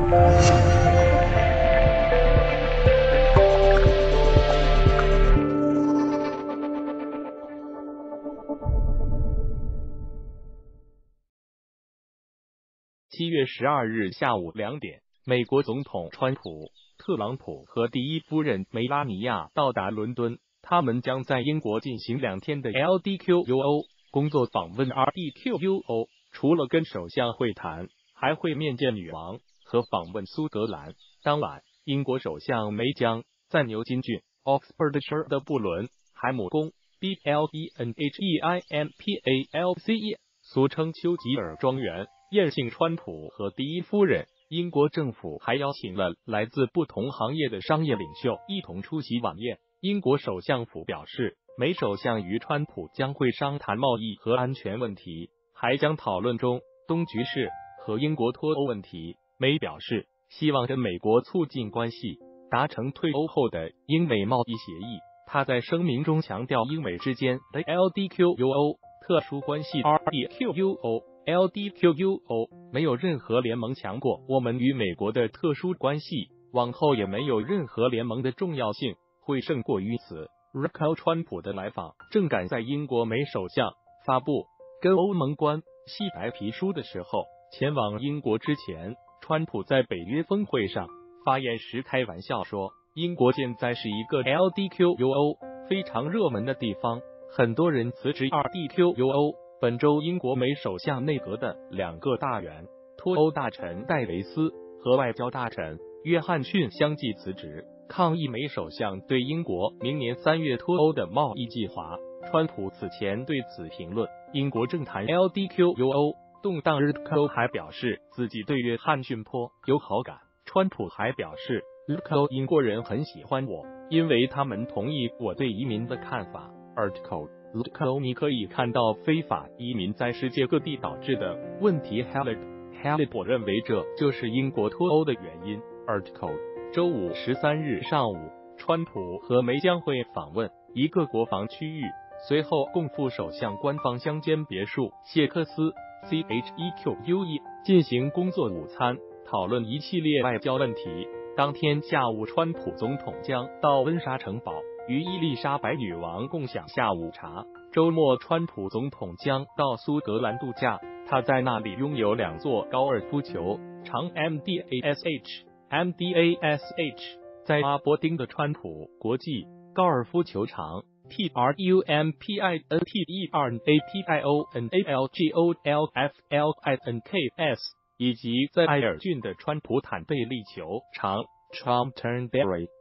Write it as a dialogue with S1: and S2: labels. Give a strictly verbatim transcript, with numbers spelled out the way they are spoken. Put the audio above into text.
S1: 七月十二日下午两点，美国总统川普、特朗普和第一夫人梅拉尼亚到达伦敦，他们将在英国进行两天的 L D Q U O 工作访问 R D Q U O。除了跟首相会谈，还会面见女王和访问苏格兰。当晚，英国首相梅将在牛津郡 Oxfordshire 的布伦海姆宫 B L E N H E I M P A L C E 俗称丘吉尔庄园宴请川普和第一夫人。英国政府还邀请了来自不同行业的商业领袖一同出席晚宴。英国首相府表示，梅首相与川普将会商谈贸易和安全问题，还将讨论中东局势和英国脱欧问题。梅表示，希望跟美国促进关系，达成退欧后的英美贸易协议。他在声明中强调，英美之间的 L D Q U O 特殊关系 R D Q U O。L D Q U O 没有任何联盟强过我们与美国的特殊关系，往后也没有任何联盟的重要性会胜过于此。Recall 川普的来访正赶在英国梅首相发布跟欧盟关系白皮书的时候前往英国之前，川普在北约峰会上发言时开玩笑说，英国现在是一个 L D Q U O 非常热门的地方，很多人辞职 R D Q U O。本周，英国梅首相内阁的两个大员脱欧大臣戴维斯和外交大臣约翰逊相继辞职，抗议梅首相对英国明年三月脱欧的贸易计划。川普此前对此评论，英国政坛 L D Q U O 动荡日后还表示自己对约翰逊颇有好感。川普还表示，英国人很喜欢我，因为他们同意我对移民的看法。Article Article 你可以看到非法移民在世界各地导致的问题。Halip Halip 认为这就是英国脱欧的原因。Article 周五十三日上午，川普和梅将会访问一个国防区域，随后共赴首相官方乡间别墅谢克斯 C H E Q U E 进行工作午餐，讨论一系列外交问题。当天下午，川普总统将到温莎城堡与伊丽莎白女王共享下午茶。周末，川普总统将到苏格兰度假，他在那里拥有两座高尔夫球场 M D A S H。M D A S H 在阿伯丁的川普国际高尔夫球场 T R U M P I N T E R A P I O N A L G O L F L I N K S， 以及在埃尔郡的川普坦贝利球场 Trump Turnberry。